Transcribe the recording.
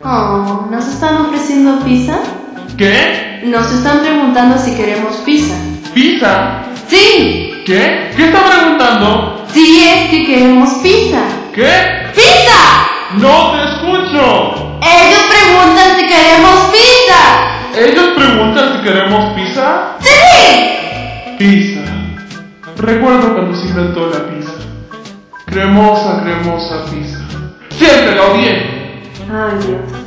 Oh, ¿nos están ofreciendo pizza? ¿Qué? Nos están preguntando si queremos pizza. ¿Pizza? ¡Sí! ¿Qué? ¿Qué está preguntando? Sí, es que queremos pizza. ¿Qué? ¡Pizza! ¡No te escucho! Ellos preguntan si queremos pizza. ¿Ellos preguntan si queremos pizza? ¡Sí! Pizza. Recuerdo cuando se inventó la pizza. Cremosa, cremosa pizza. Siempre la odié. Ay, Dios.